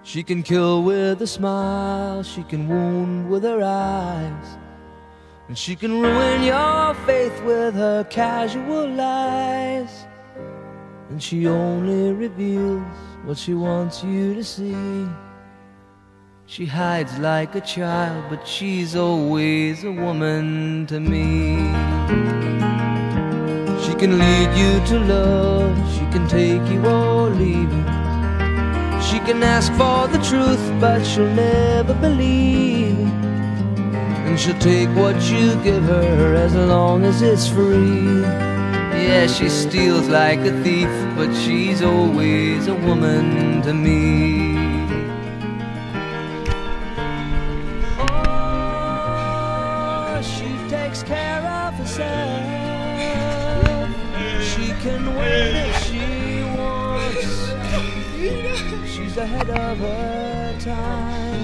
She can kill with a smile, she can wound with her eyes, and she can ruin your faith with her casual lies. And she only reveals what she wants you to see. She hides like a child, but she's always a woman to me. She can lead you to love, she can take you or leave you. She can ask for the truth, but she'll never believe. And she'll take what you give her as long as it's free. Yeah, she steals like a thief, but she's always a woman to me. Oh, she takes care of herself. She can win if she wants. She's ahead of her time.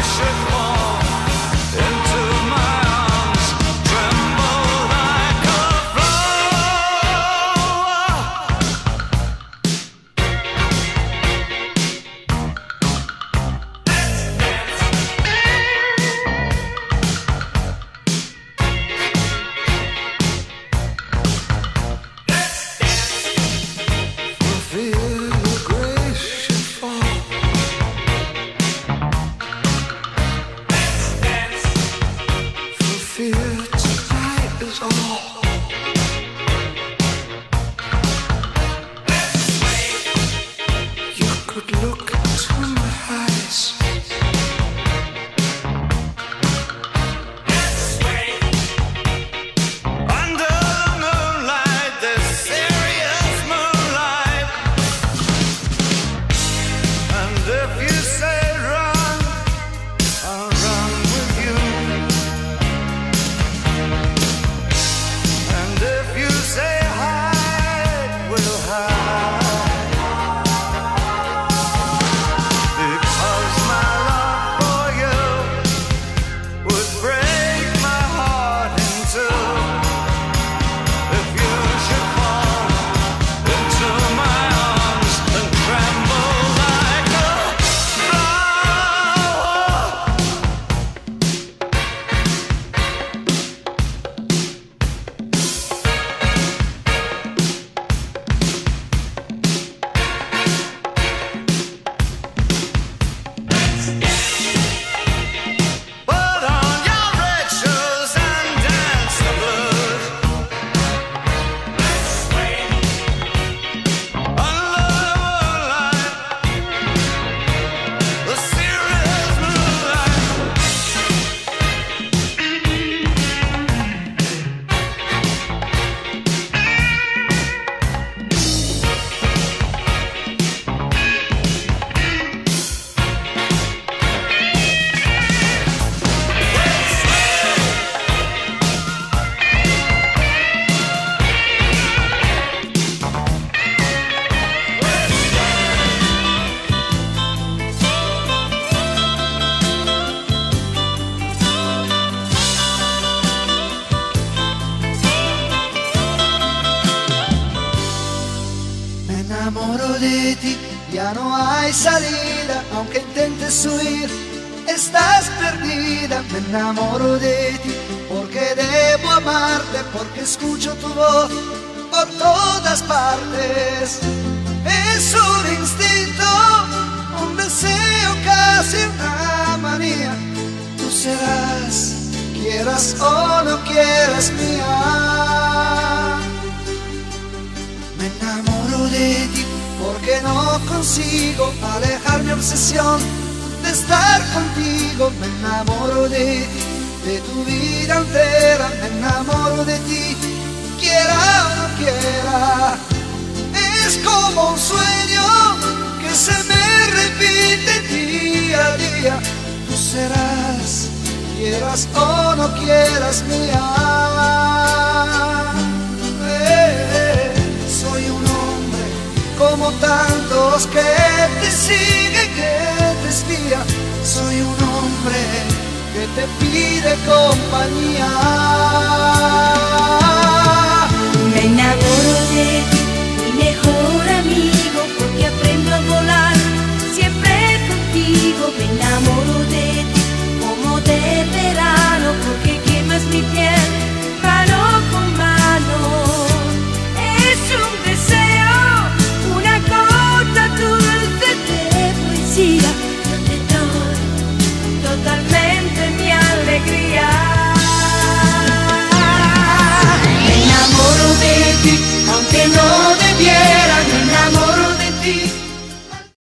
Ya no hay salida, aunque intentes huir, estás perdida. Me enamoro de ti, porque debo amarte, porque escucho tu voz por todas partes. Es un instinto, un deseo, casi una manía. Tú serás, quieras o no quieras, mía. Me enamoro de ti, porque no consigo alejar mi obsesión de estar contigo. Me enamoro de ti, de tu vida entera. Me enamoro de ti, quiera o no quiera. Es como un sueño que se me repite día a día. Tú serás, quieras o no quieras, mía. Soy un hombre como tantos que te sigue, que te espía. Soy un hombre que te pide compañía.